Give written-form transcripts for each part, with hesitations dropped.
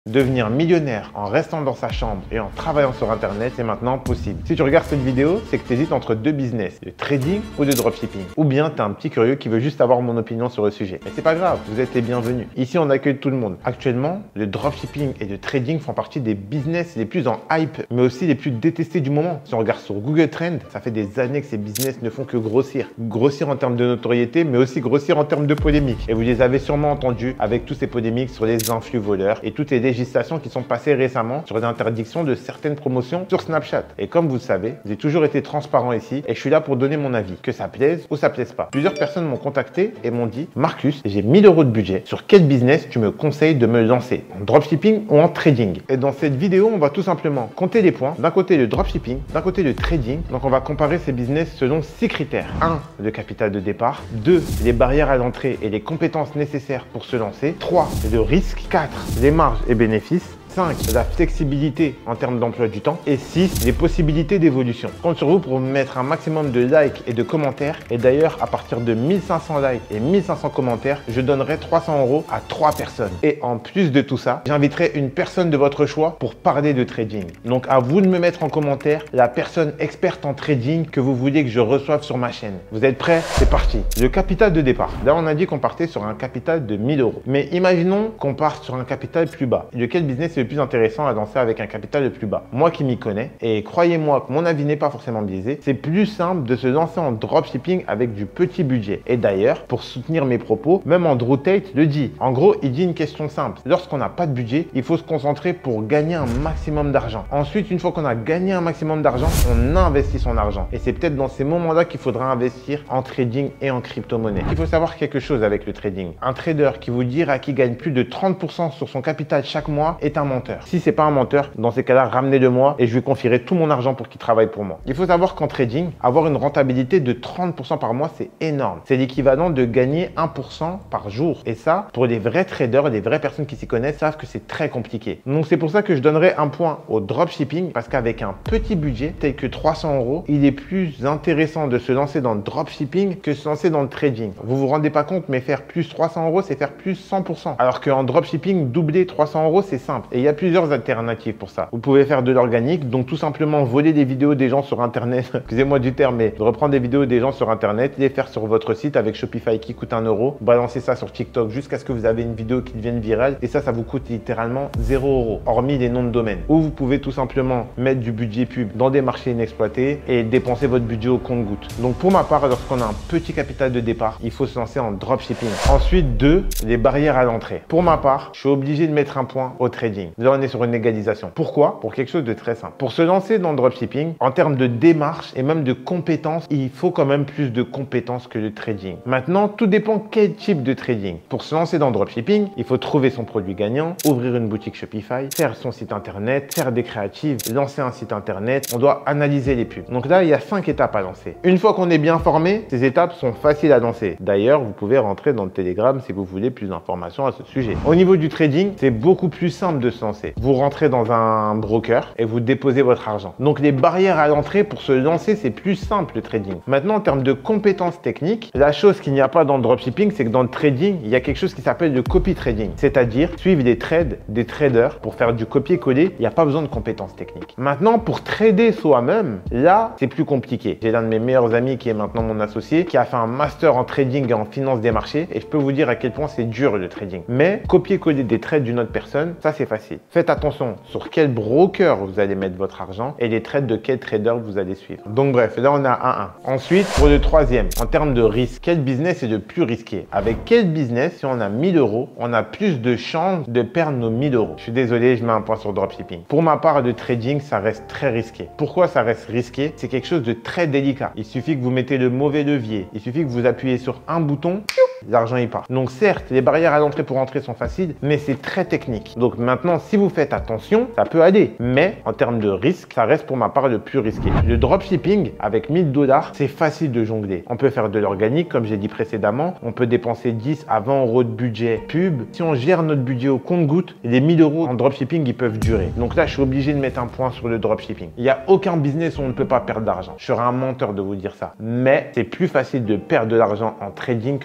Devenir millionnaire en restant dans sa chambre et en travaillant sur internet, c'est maintenant possible. Si tu regardes cette vidéo, c'est que tu hésites entre deux business, de trading ou de dropshipping. Ou bien tu es un petit curieux qui veut juste avoir mon opinion sur le sujet. Mais c'est pas grave, vous êtes les bienvenus. Ici, on accueille tout le monde. Actuellement, le dropshipping et le trading font partie des business les plus en hype, mais aussi les plus détestés du moment. Si on regarde sur Google Trends, ça fait des années que ces business ne font que grossir. Grossir en termes de notoriété, mais aussi grossir en termes de polémiques. Et vous les avez sûrement entendus avec tous ces polémiques sur les influx voleurs et toutes les législations qui sont passées récemment sur l'interdiction de certaines promotions sur Snapchat. Et comme vous le savez, j'ai toujours été transparent ici et je suis là pour donner mon avis, que ça plaise ou ça plaise pas. Plusieurs personnes m'ont contacté et m'ont dit « Marcus, j'ai 1000 € de budget. Sur quel business tu me conseilles de me lancer? En dropshipping ou en trading ?» Et dans cette vidéo, on va tout simplement compter les points. D'un côté le dropshipping, d'un côté le trading. Donc on va comparer ces business selon 6 critères. 1. Le capital de départ. 2. Les barrières à l'entrée et les compétences nécessaires pour se lancer. 3. Le risque. 4. Les marges et bénéfices. 5. La flexibilité en termes d'emploi du temps. Et 6. Les possibilités d'évolution. Je compte sur vous pour mettre un maximum de likes et de commentaires. Et d'ailleurs, à partir de 1500 likes et 1500 commentaires, je donnerai 300 € à 3 personnes. Et en plus de tout ça, j'inviterai une personne de votre choix pour parler de trading. Donc à vous de me mettre en commentaire la personne experte en trading que vous voulez que je reçoive sur ma chaîne. Vous êtes prêts? C'est parti. Le capital de départ. Là, on a dit qu'on partait sur un capital de 1000 €. Mais imaginons qu'on parte sur un capital plus bas. Lequel business est le plus intéressant à lancer avec un capital le plus bas? Moi qui m'y connais, et croyez-moi que mon avis n'est pas forcément biaisé, c'est plus simple de se lancer en dropshipping avec du petit budget. Et d'ailleurs, pour soutenir mes propos, même Andrew Tate le dit. En gros, il dit une question simple. Lorsqu'on n'a pas de budget, il faut se concentrer pour gagner un maximum d'argent. Ensuite, une fois qu'on a gagné un maximum d'argent, on investit son argent. Et c'est peut-être dans ces moments-là qu'il faudra investir en trading et en crypto-monnaie. Il faut savoir quelque chose avec le trading. Un trader qui vous dira qu'il gagne plus de 30% sur son capital chaque mois est un menteur. Si c'est pas un menteur, dans ces cas-là, ramenez-le moi et je lui confierai tout mon argent pour qu'il travaille pour moi. Il faut savoir qu'en trading, avoir une rentabilité de 30% par mois, c'est énorme. C'est l'équivalent de gagner 1% par jour. Et ça, pour les vrais traders et les vraies personnes qui s'y connaissent, savent que c'est très compliqué. Donc c'est pour ça que je donnerai un point au dropshipping parce qu'avec un petit budget tel que 300 €, il est plus intéressant de se lancer dans le dropshipping que se lancer dans le trading. Vous vous rendez pas compte, mais faire plus 300 €, c'est faire plus 100%. Alors qu'en dropshipping, doubler 300 €, c'est simple. Et il y a plusieurs alternatives pour ça. Vous pouvez faire de l'organique, donc tout simplement voler des vidéos des gens sur internet, excusez-moi du terme, mais reprendre des vidéos des gens sur internet, les faire sur votre site avec Shopify qui coûte 1 €, balancer ça sur TikTok jusqu'à ce que vous avez une vidéo qui devienne virale et ça vous coûte littéralement 0 €, hormis les noms de domaine. Ou vous pouvez tout simplement mettre du budget pub dans des marchés inexploités et dépenser votre budget au compte-gouttes. Donc pour ma part, lorsqu'on a un petit capital de départ, il faut se lancer en dropshipping. Ensuite, 2, les barrières à l'entrée. Pour ma part, je suis obligé de mettre un point au trading. Là, on est sur une égalisation. Pourquoi? Pour quelque chose de très simple. Pour se lancer dans le dropshipping, en termes de démarche et même de compétences, il faut quand même plus de compétences que le trading. Maintenant, tout dépend quel type de trading. Pour se lancer dans le dropshipping, il faut trouver son produit gagnant, ouvrir une boutique Shopify, faire son site internet, faire des créatives, lancer un site internet. On doit analyser les pubs. Donc là, il y a 5 étapes à lancer. Une fois qu'on est bien formé, ces étapes sont faciles à lancer. D'ailleurs, vous pouvez rentrer dans le Telegram si vous voulez plus d'informations à ce sujet. Au niveau du trading, c'est beaucoup plus simple de se lancer. Vous rentrez dans un broker et vous déposez votre argent. Donc les barrières à l'entrée pour se lancer, c'est plus simple le trading. Maintenant, en termes de compétences techniques, la chose qu'il n'y a pas dans le dropshipping, c'est que dans le trading, il y a quelque chose qui s'appelle le copy trading, c'est-à-dire suivre les trades des traders pour faire du copier-coller. Il n'y a pas besoin de compétences techniques. Maintenant, pour trader soi-même, là, c'est plus compliqué. J'ai l'un de mes meilleurs amis qui est maintenant mon associé, qui a fait un master en trading et en finance des marchés et je peux vous dire à quel point c'est dur le trading. Mais copier-coller des trades d'une autre personne, ça c'est facile. Faites attention sur quel broker vous allez mettre votre argent et les trades de quel trader vous allez suivre. Donc bref, là on a 1-1. Ensuite, pour le troisième, en termes de risque, quel business est le plus risqué? Avec quel business, si on a 1000 €, on a plus de chances de perdre nos 1000 €? Je suis désolé, je mets un point sur dropshipping. Pour ma part, le trading, ça reste très risqué. Pourquoi ça reste risqué? C'est quelque chose de très délicat. Il suffit que vous mettez le mauvais levier. Il suffit que vous appuyez sur un bouton, l'argent y part. Donc certes, les barrières à l'entrée pour entrer sont faciles, mais c'est très technique. Donc maintenant, si vous faites attention, ça peut aller. Mais en termes de risque, ça reste pour ma part le plus risqué. Le dropshipping, avec 1000 $, c'est facile de jongler. On peut faire de l'organique, comme j'ai dit précédemment. On peut dépenser 10 à 20 € de budget pub. Si on gère notre budget au compte-gouttes, les 1000 € en dropshipping, ils peuvent durer. Donc là, je suis obligé de mettre un point sur le dropshipping. Il n'y a aucun business où on ne peut pas perdre d'argent. Je serais un menteur de vous dire ça. Mais c'est plus facile de perdre de l'argent en trading que de perdre de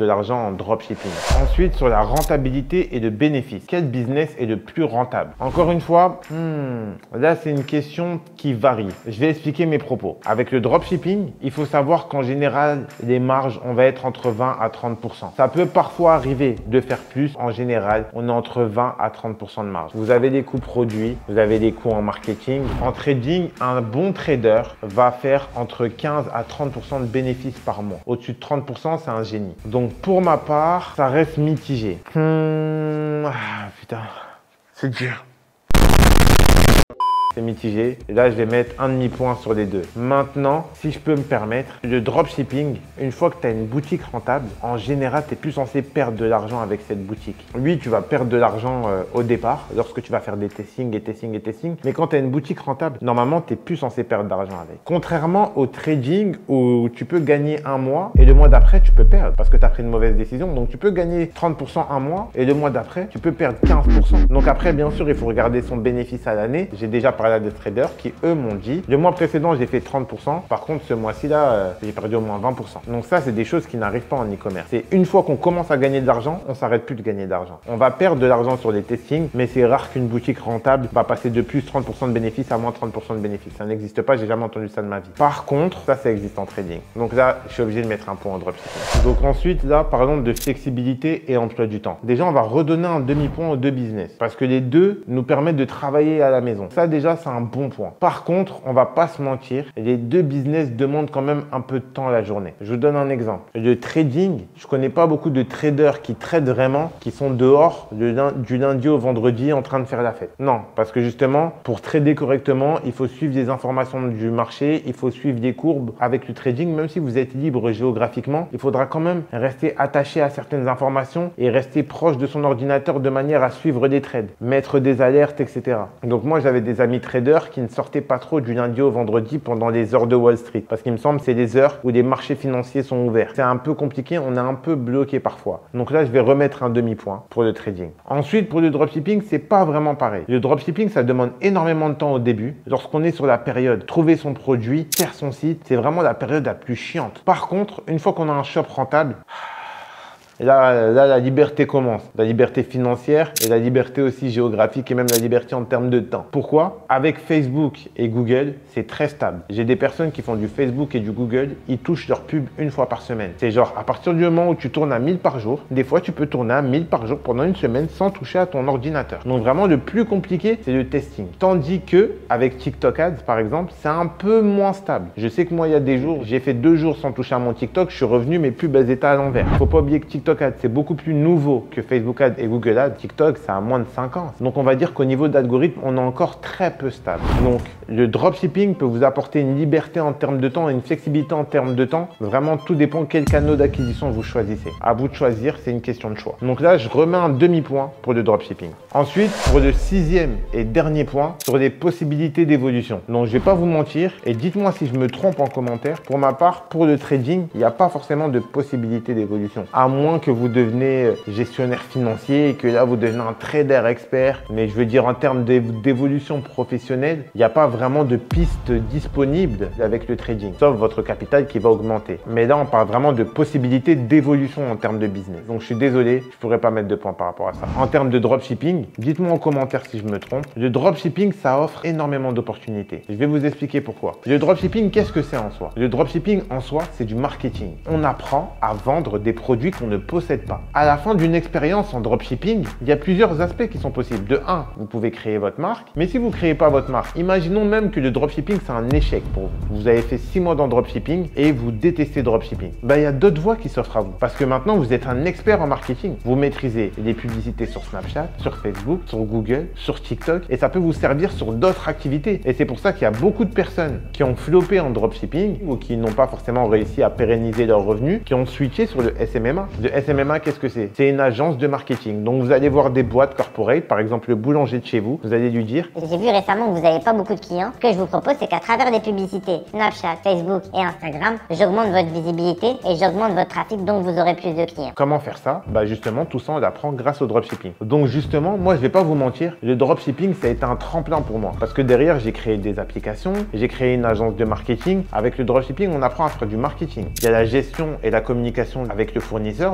l'argent en dropshipping. Ensuite, sur la rentabilité et le bénéfice. Quel business est le plus rentable? Encore une fois, là, c'est une question qui varie. Je vais expliquer mes propos. Avec le dropshipping, il faut savoir qu'en général, les marges, on va être entre 20 à 30%. Ça peut parfois arriver de faire plus. En général, on est entre 20 à 30% de marge. Vous avez des coûts produits, vous avez des coûts en marketing. En trading, un bon trader va faire entre 15 à 30% de bénéfices par mois. Au-dessus de 30%, c'est un génie. Donc, pour ma part, ça reste mitigé. Putain, c'est dur. C'est mitigé. Et là, je vais mettre un demi-point sur les deux. Maintenant, si je peux me permettre, le dropshipping, une fois que tu as une boutique rentable, en général, tu n'es plus censé perdre de l'argent avec cette boutique. Oui, tu vas perdre de l'argent au départ, lorsque tu vas faire des testings et testings et testings. Mais quand tu as une boutique rentable, normalement, tu n'es plus censé perdre d'argent avec. Contrairement au trading où tu peux gagner un mois et le mois d'après, tu peux perdre parce que tu as pris une mauvaise décision. Donc, tu peux gagner 30% un mois et le mois d'après, tu peux perdre 15%. Donc, après, bien sûr, il faut regarder son bénéfice à l'année. J'ai déjà parlé à des traders qui, eux, m'ont dit le mois précédent, j'ai fait 30%. Par contre, ce mois-ci, là, j'ai perdu au moins 20%. Donc ça, c'est des choses qui n'arrivent pas en e-commerce. C'est une fois qu'on commence à gagner de l'argent, on s'arrête plus de gagner d'argent. On va perdre de l'argent sur les testings, mais c'est rare qu'une boutique rentable va passer de plus 30% de bénéfices à moins 30% de bénéfices. Ça n'existe pas, j'ai jamais entendu ça de ma vie. Par contre, ça existe en trading. Donc là, je suis obligé de mettre un point en dropshipping. Donc ensuite, là, parlons de flexibilité et emploi du temps. Déjà, on va redonner un demi-point aux deux business parce que les deux nous permettent de travailler à la maison. Ça, déjà, c'est un bon point. Par contre, on va pas se mentir, les deux business demandent quand même un peu de temps à la journée. Je vous donne un exemple. Le trading, je connais pas beaucoup de traders qui tradent vraiment, qui sont dehors du lundi au vendredi en train de faire la fête. Non, parce que justement, pour trader correctement, il faut suivre des informations du marché, il faut suivre des courbes avec le trading. Même si vous êtes libre géographiquement, il faudra quand même rester attaché à certaines informations et rester proche de son ordinateur de manière à suivre des trades, mettre des alertes, etc. Donc moi, j'avais des amis traders qui ne sortaient pas trop du lundi au vendredi pendant les heures de Wall Street parce qu'il me semble que c'est les heures où les marchés financiers sont ouverts. C'est un peu compliqué, on est un peu bloqué parfois. Donc là, je vais remettre un demi-point pour le trading. Ensuite, pour le dropshipping, c'est pas vraiment pareil. Le dropshipping, ça demande énormément de temps au début. Lorsqu'on est sur la période trouver son produit, faire son site, c'est vraiment la période la plus chiante. Par contre, une fois qu'on a un shop rentable, et là, la liberté commence. La liberté financière et la liberté aussi géographique et même la liberté en termes de temps. Pourquoi? Avec Facebook et Google, c'est très stable. J'ai des personnes qui font du Facebook et du Google, ils touchent leur pub une fois par semaine. C'est genre, à partir du moment où tu tournes à 1000 par jour, des fois, tu peux tourner à 1000 par jour pendant une semaine sans toucher à ton ordinateur. Donc vraiment, le plus compliqué, c'est le testing. Tandis que avec TikTok Ads, par exemple, c'est un peu moins stable. Je sais que moi, il y a des jours, j'ai fait 2 jours sans toucher à mon TikTok, je suis revenu, mes pubs, elles étaient à l'envers. Faut pas oublier que TikTok Ads, c'est beaucoup plus nouveau que Facebook Ads et Google Ads. TikTok, ça a moins de 5 ans. Donc, on va dire qu'au niveau d'algorithme, on est encore très peu stable. Donc, le dropshipping peut vous apporter une liberté en termes de temps et une flexibilité en termes de temps. Vraiment, tout dépend quel canal d'acquisition vous choisissez. À vous de choisir, c'est une question de choix. Donc là, je remets un demi-point pour le dropshipping. Ensuite, pour le 6e et dernier point, sur les possibilités d'évolution. Donc, je vais pas vous mentir et dites-moi si je me trompe en commentaire. Pour ma part, pour le trading, il n'y a pas forcément de possibilité d'évolution. À moins que vous devenez gestionnaire financier et que là, vous devenez un trader expert. Mais je veux dire, en termes d'évolution professionnelle, il n'y a pas vraiment de pistes disponibles avec le trading, sauf votre capital qui va augmenter. Mais là, on parle vraiment de possibilités d'évolution en termes de business. Donc, je suis désolé, je ne pourrais pas mettre de points par rapport à ça. En termes de dropshipping, dites-moi en commentaire si je me trompe. Le dropshipping, ça offre énormément d'opportunités. Je vais vous expliquer pourquoi. Le dropshipping, qu'est-ce que c'est en soi? Le dropshipping, en soi, c'est du marketing. On apprend à vendre des produits qu'on ne possède pas. À la fin d'une expérience en dropshipping, il y a plusieurs aspects qui sont possibles. De 1, vous pouvez créer votre marque. Mais si vous ne créez pas votre marque, imaginons même que le dropshipping, c'est un échec pour vous. Vous avez fait 6 mois dans le dropshipping et vous détestez dropshipping. Il y a d'autres voies qui s'offrent à vous. Parce que maintenant, vous êtes un expert en marketing. Vous maîtrisez les publicités sur Snapchat, sur Facebook, sur Google, sur TikTok. Et ça peut vous servir sur d'autres activités. Et c'est pour ça qu'il y a beaucoup de personnes qui ont floppé en dropshipping ou qui n'ont pas forcément réussi à pérenniser leurs revenus, qui ont switché sur le SMMA. Le SMMA, qu'est-ce que c'est? C'est une agence de marketing. Donc, vous allez voir des boîtes corporate, par exemple le boulanger de chez vous. Vous allez lui dire: j'ai vu récemment que vous n'avez pas beaucoup de clients. Ce que je vous propose, c'est qu'à travers des publicités Snapchat, Facebook et Instagram, j'augmente votre visibilité et j'augmente votre trafic, donc vous aurez plus de clients. Comment faire ça? Justement, tout ça, on l'apprend grâce au dropshipping. Donc justement, moi, je vais pas vous mentir, le dropshipping, ça a été un tremplin pour moi. Parce que derrière, j'ai créé des applications, j'ai créé une agence de marketing. Avec le dropshipping, on apprend à faire du marketing. Il y a la gestion et la communication avec le fournisseur.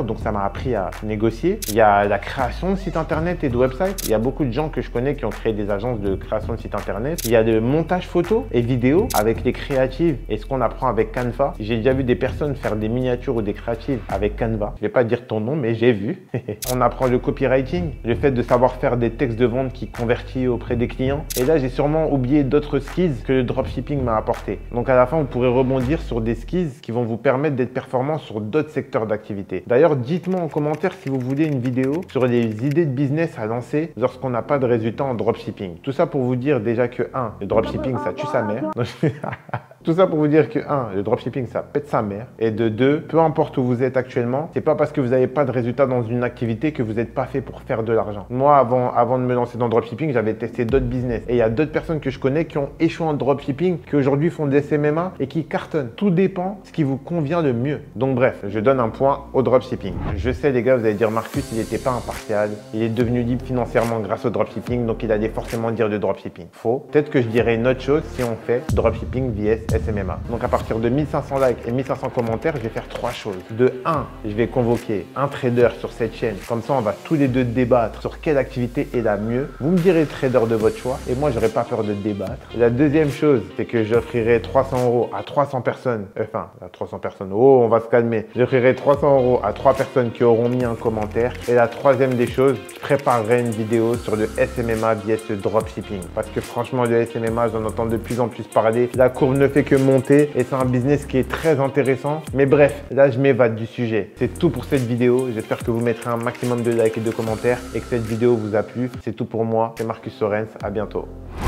donc ça m'a appris à négocier. Il y a la création de sites internet et de websites. Il y a beaucoup de gens que je connais qui ont créé des agences de création de sites internet. Il y a le montage photo et vidéo avec les créatives et ce qu'on apprend avec Canva. J'ai déjà vu des personnes faire des miniatures ou des créatives avec Canva. Je vais pas dire ton nom, mais j'ai vu. On apprend le copywriting, le fait de savoir faire des textes de vente qui convertissent auprès des clients. Et là, j'ai sûrement oublié d'autres skills que le dropshipping m'a apporté. Donc à la fin, vous pourrez rebondir sur des skills qui vont vous permettre d'être performant sur d'autres secteurs d'activité. D'ailleurs, dites-moi en commentaire si vous voulez une vidéo sur les idées de business à lancer lorsqu'on n'a pas de résultats en dropshipping. Tout ça pour vous dire déjà que 1, le dropshipping ça tue sa mère. Tout ça pour vous dire que 1, le dropshipping ça pète sa mère. Et de 2, peu importe où vous êtes actuellement, c'est pas parce que vous n'avez pas de résultats dans une activité que vous n'êtes pas fait pour faire de l'argent. Moi, avant de me lancer dans le dropshipping, j'avais testé d'autres business. Et il y a d'autres personnes que je connais qui ont échoué en dropshipping, qui aujourd'hui font des SMMA et qui cartonnent. Tout dépend de ce qui vous convient le mieux. Donc bref, je donne un point au dropshipping. Je sais les gars, vous allez dire Marcus, il n'était pas impartial. Il est devenu libre financièrement grâce au dropshipping, donc il allait forcément dire de dropshipping. Faux. Peut-être que je dirais une autre chose si on fait dropshipping vs SMMA. Donc à partir de 1500 likes et 1500 commentaires, je vais faire 3 choses. De 1, je vais convoquer un trader sur cette chaîne. Comme ça, on va tous les deux débattre sur quelle activité est la mieux. Vous me direz trader de votre choix et moi, j'aurai pas peur de débattre. La deuxième chose, c'est que j'offrirai 300 € à 300 personnes. Enfin, à 300 personnes. Oh, on va se calmer. J'offrirai 300 € à 3 personnes qui auront mis un commentaire. Et la troisième des choses, je préparerai une vidéo sur le SMMA vs le dropshipping. Parce que franchement, le SMMA, j'en entends de plus en plus parler. La courbe ne fait que monter et c'est un business qui est très intéressant. Mais bref, là, je m'évade du sujet. C'est tout pour cette vidéo. J'espère que vous mettrez un maximum de likes et de commentaires et que cette vidéo vous a plu. C'est tout pour moi. C'est Marcus Sorens. À bientôt.